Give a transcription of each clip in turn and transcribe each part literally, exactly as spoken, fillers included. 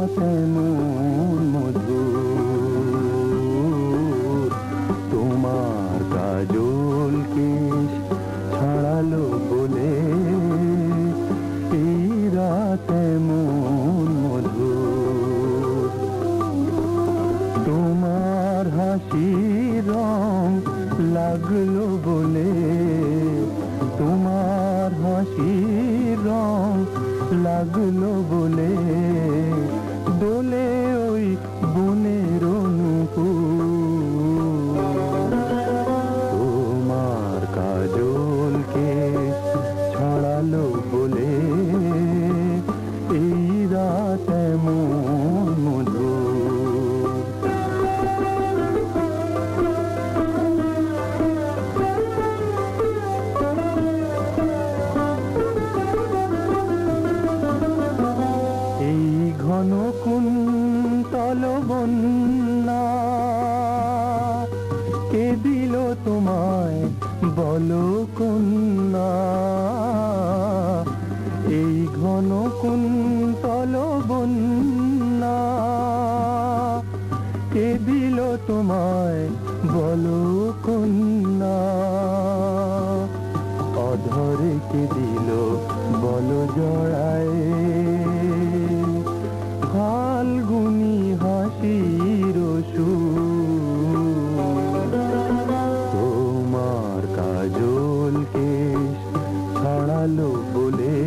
রাত এমন মধুর, তোমার কাজল কেশ ছাড়ালো বলে এই রাত এমন মধুর। তোমার হাসির রং লাগলো বলে, তোমার হাসির রং লাগলো বলে দোলে ওই বনের অনুকূল। তোমার কাজল কেশ ছড়ালো বলে এই রাত এমন মধুর। এই ঘন কুন্তল বন্যা কে দিল তোমায় বলো কন্যা? এই ঘন কুন্তল বন্যা কে দিল তোমায় বলো কন্যা? অধরে কে দিল বলো জড়ায় ফাল্গুনি হাসির সুর। তোমার কাজল কেশ ছড়ালো বলে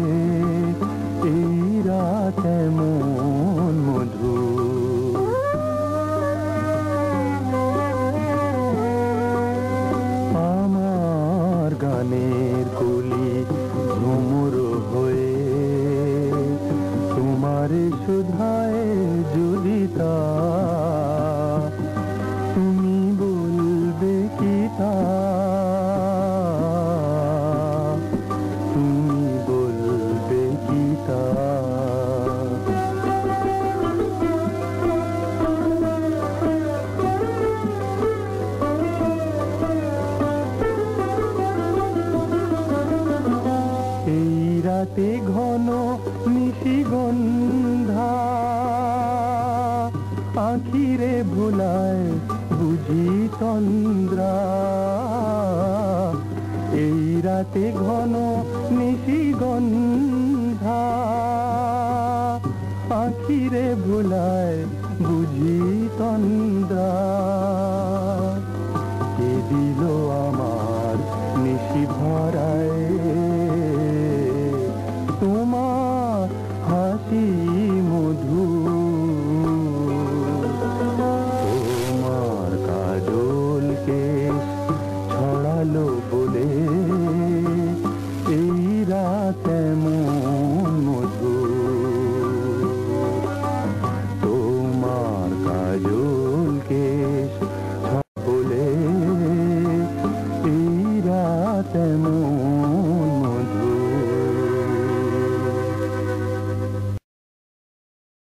এই রাত এমন মধুর। আমার গানের কলি ভ্রমর হয়ে তোমার সুধায় যদি তা, তুমি বলবে কি তা, তুমি বলবে কি তা? এই রাতে ঘন নিশিগন্ধা আখিরে ভুলায় বুঝি তন্দ্রা। এই রাতে ঘন নিশিগন্ধা আখিরে ভুলায় বুঝি তন্দ্রা।